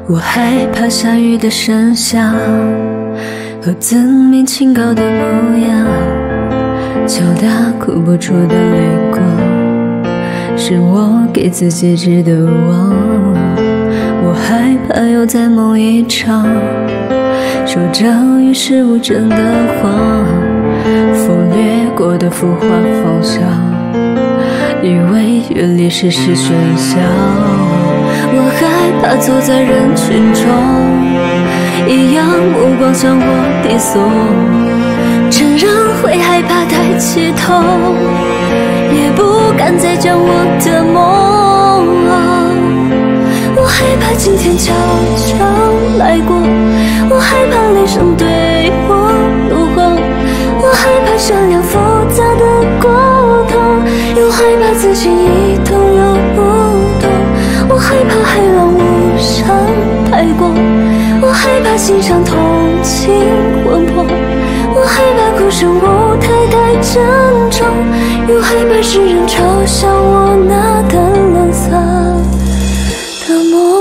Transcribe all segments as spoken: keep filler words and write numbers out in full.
我害怕下雨的声响和自命清高的模样，敲打哭不出的泪光，是我给自己织的网。我害怕又在梦一场，说着与世无争的谎，风掠过的浮华方向，以为远离世事喧嚣。我害怕走在人群中，异样目光向我低诉，承认会害怕抬起头，也不敢再讲我的梦。我害怕今天悄悄来过，我害怕雷声对我怒吼，我害怕善良复杂的过头，又害怕自己一动又不动。我害怕海浪无声拍过，我害怕欣赏同情魂魄，我害怕哭声舞台太沉重，又害怕世人嘲笑我那淡蓝色的梦。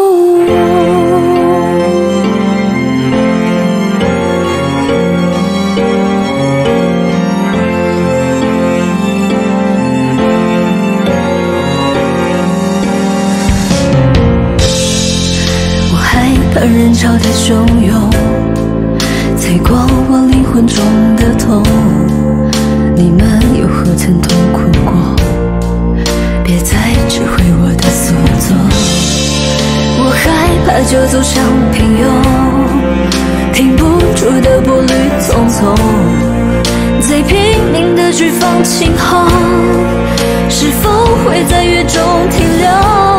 我害怕人潮太汹涌，踩过我灵魂中的痛，你们又何曾痛苦过？别再指挥我的所作。我害怕就走向平庸，停不住的步履匆匆，在拼命的去放晴后，是否会在雨中停留？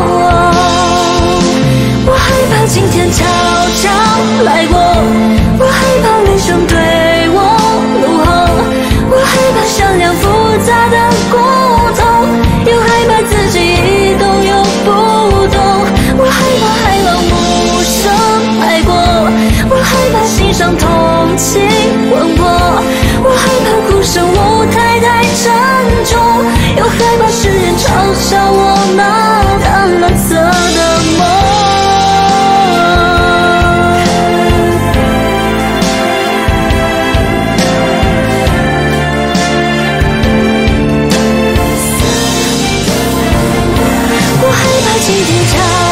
我害怕今天悄悄来过，我害怕雷声对我怒吼，我害怕善良复杂的骨头，又害怕自己一动又不动。我害怕海浪无声拍过，我害怕欣赏同情魂魄，我害怕哭声舞台太沉重，又害怕世人嘲笑我那淡蓝色的梦。我害怕今天悄